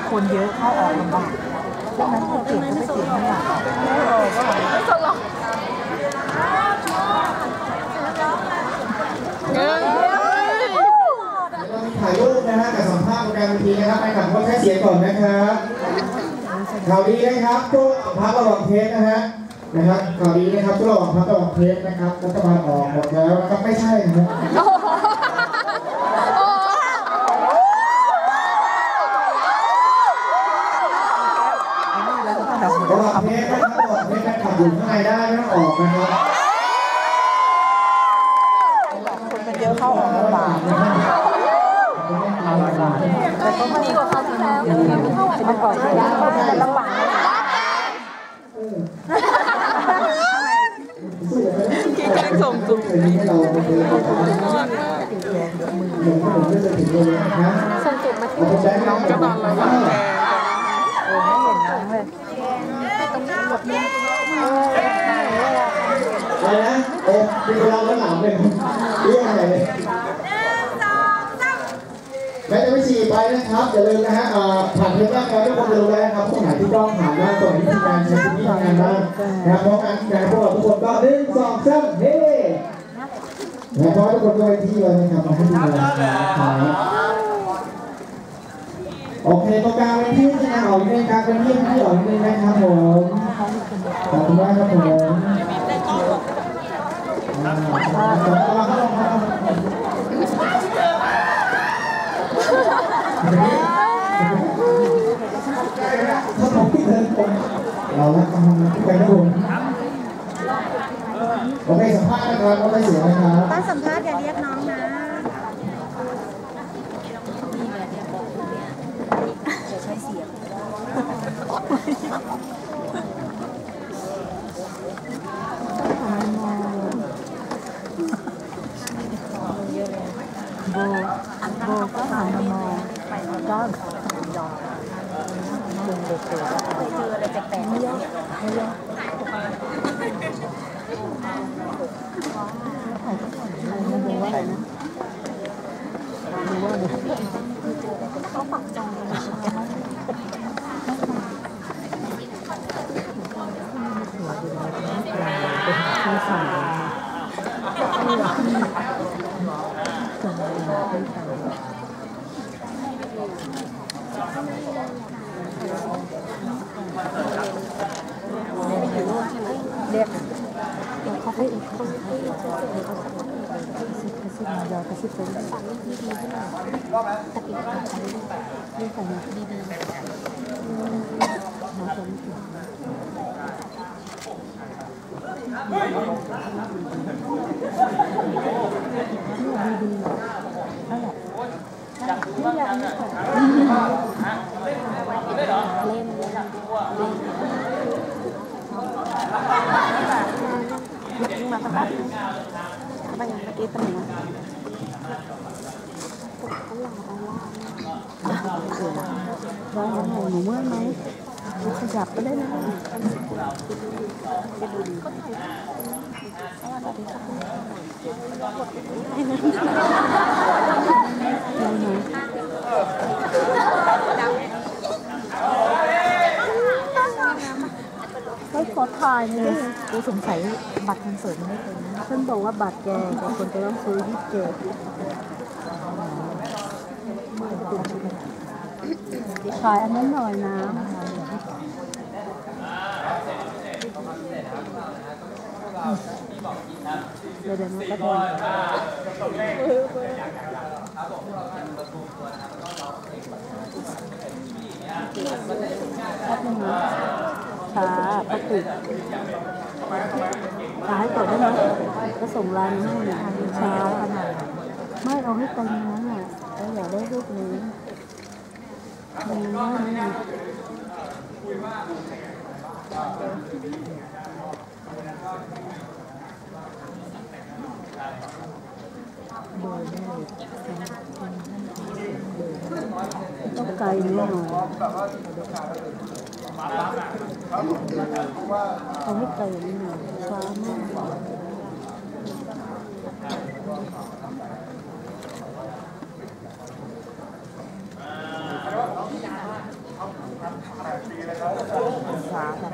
คนเยอะเข้าออกลำบากดังนั้นคนเก่งก็ไม่เก่งเท่าไหร่ไม่สลบถ่ายรูปนะฮะกับสัมภาษณ์โปรแกรมทีนะครับไปขับรถแค่เสียก่อนนะครับข่าวดีนะครับช่วงพักระหว่างเทสนะครับข่าวดีนะครับช่วงระหว่างพักระหว่างเทสนะครับรัฐบาลออกหมดแล้วนะครับไม่ใช่นะครับระหว่างเทสนะครับระหว่างเทสขับอยู่ข้างในได้ไม่ต้องออกนะครับคนมันเยอะเข้าออกลำบากแต่ก็ดีกว่าคราวที่แล้วมันก่อนจะยากแต่ลำบากกิ๊กเล็กส่งจุ๊บส่งจุ๊บมาที่น้องก็นอนระหว่างแกไม่เห็นน้องเลยตรงนี้หมดเนี่ยอะไรนะโอ้เป็นเราแล้วหนาวเลยเรื่องอะไรเลยแม้จะไม่ฉี่ไปนะครับอย่าลืมนะฮะผ่านเทปแรกแล้วทุกคนดูแลนะครับผู้หาที่ต้องผ่านว่าตรงนี้ที่การใช้ที่ทำงานบ้างนะครับเพราะการงานพวกเราทุกคนก็1 2 3เฮ้และขอให้ทุกคนด้วยที่เลยนะครับมาให้ดูแลนะครับโอเคตรงกลางเป็นที่ที่งานออกในการเป็นที่ที่ออกในนะครับผมขอบคุณมากครับผมถ้าผมพี่เดินคนเราละกำลังไปนะผมโอเคสัมภาษณ์นะครับก็ไม่เสียนะครับตอนสัมภาษณ์อย่าเรียกน้องนะจะใช้เสียงโบก็หันมามองก็ยอมดึงเด็กๆเคยเจออะไรแปลกๆไม่เยอะไม่เยอะมันดูว่าอะไรนะดูว่าอะไรเขาปักจองเลยที่สั่งเรียกเขาให้อีกคนกระซิบยาวกระซิบเป็นสั่งดีๆที่ไหนตะกี้นี่สั่งดีๆมาชมดีๆนั่นแหละไม่อยากเล่นยิงมาสักพักไปอย่างเมื่อกี้เป็นไงว่ายังไงหนูเมื่อไหมขยับก็ได้นะจะดูดีไม่ขอถ่ายเลยกูสงสัยบัตรคอนเสิร์ตไม่เคยนะเพื่อนบอกว่าบัตรแกแต่คนจะต้องซื้อที่เจ็ดถ่ายอันนั้นหน่อยนะเดี๋ยวมันก็โดนแป๊บนึงนะช้าปกติช้าให้ก่อนได้ไหมก็ส่งไลน์ให้นะช้าขนาดไม่เอาให้เต็มนั้นแหละแล้วอยากได้รูปนี้มันน้อยนิดนึงต้องไกลนิดหน่อยเอาให้ไกลนิดหน่อยช้ามากช้ากัน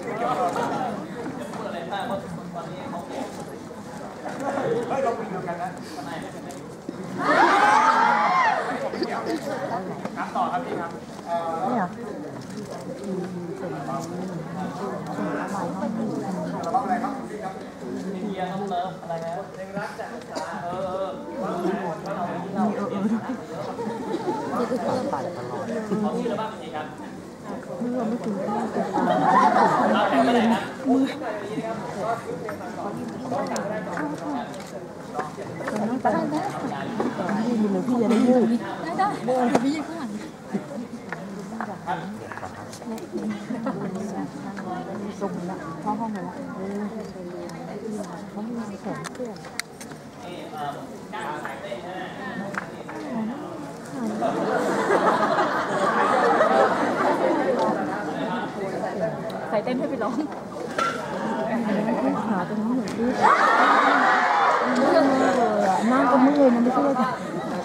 ต่อครับพี่ครับเนี่ยส่งอะไรห้องนี้ระวังอะไรครับพี่ครับเฮียต้องเลิฟอะไรนะเพลงรักจากตาเขาชื่ออะไรบ้างพี่ครับเมื่อไม่ถึงข้าวจะตาเราแต่งไม่ได้นะไม่ไปนะยืนอยู่เลยพี่จะได้ยืดได้พี่ยืนข้างหลังส่งละเข้าห้องมาละเขามีแขนเสื้อใส่เต้นให้ไปร้องขาตรงนี้เหมือนที่เมื่อยเลยอ่ะนั่งก็เมื่อยนะไม่ใช่เลยค่ะ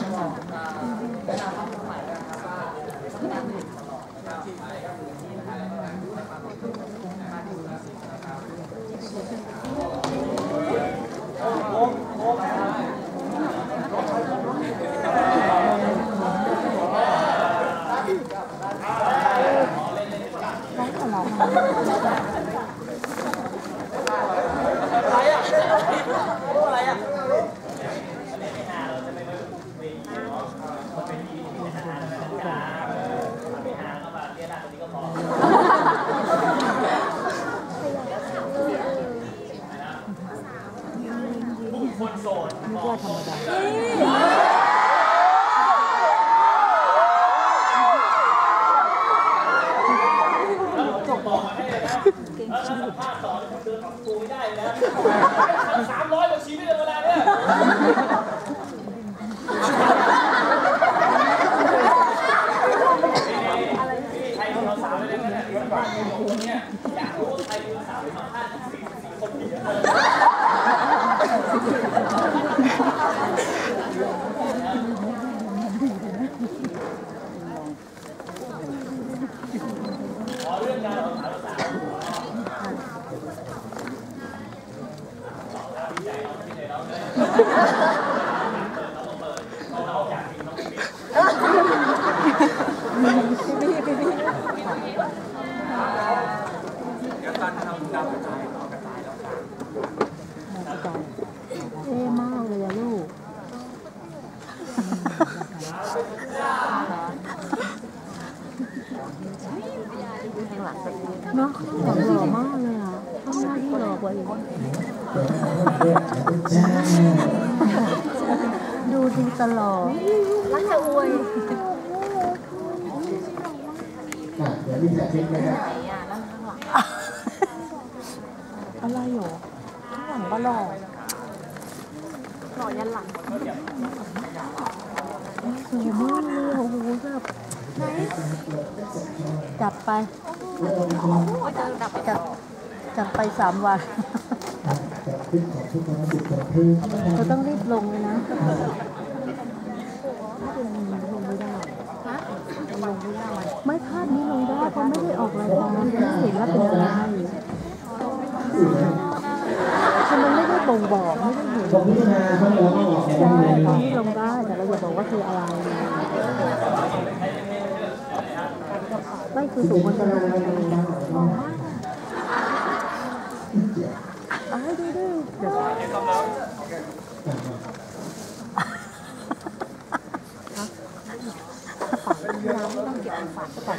คนโสดนึกว่าธรรมดาสัมภาษณ์สอนคนเดินของกูไม่ได้เลยนะ300กว่าชีวิตในเวลาเนี่ยใครมีสาวเลยเนี่ยอยากรู้ใครมีสาวสัมภาษณ์4คนดีขอเรื่องการสาวเราอยากกินน้องปิ๊กเท่มากเลยอะลูกเนาะหล่อมากเลยอ่ะข้างหน้าที่หล่อกว่าอีกดูดีตลอดรักจะอวยเดี๋ยวมีแท็กทิปนะครับอะไรหรอข้างหลังก็หล่อหล่อยันหลังสวยมากเลยโอ้โหแบบจัดไปจัดไป3 วันเราต้องรีบลงเลยนะลงไม่ได้ไม่ภาพนี้ลงได้เพราะไม่ได้ออกรายการไม่เห็นว่าเป็นอะไรคือมันไม่ได้บ่งบอกไม่ได้เห็นใช่ตอนนี้ลงได้แต่เราอย่าบอกว่าคืออะไรไม่คือถูกมันจะลงให้ดูเดี๋ยวต้องเก็บเป็นฝาก่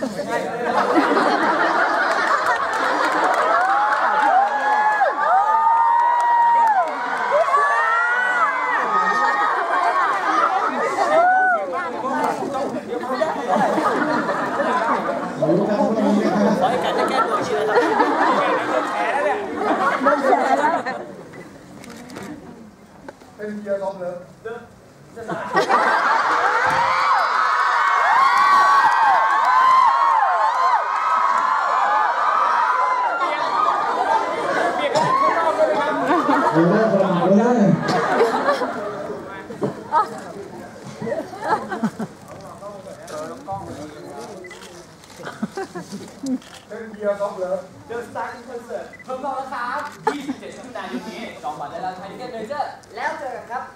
ขอให้การจะแก้ตัวชีวิตนะครับโดนแฉแล้วเป็นเกียร์ล้มเลยเป็นเดินสตาร์ทคอนเสิร์ตเพิ่มราคา27 มิถุนายนนี้จองบัตรได้แล้วไทยทิเก็ตเลเจอร์แล้วเจอกันครับ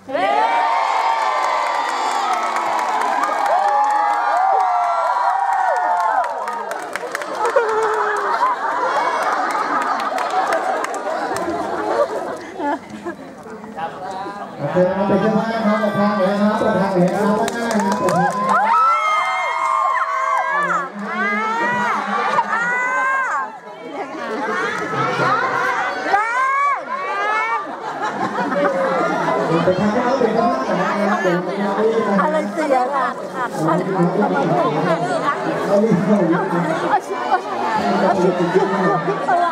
โอเคนะครับเป็นเจ้าภาพนะครับเปิดทางเลยนะครับเปิดทางเลยนะครับด้านหน้านะครับเปิดทางเป็นทางที่เขาเป็นเจ้าภาพนะครับเดี๋ยวเราไปอะไรเสียอ่ะเอาลิ้นเอาลิ้นอะไร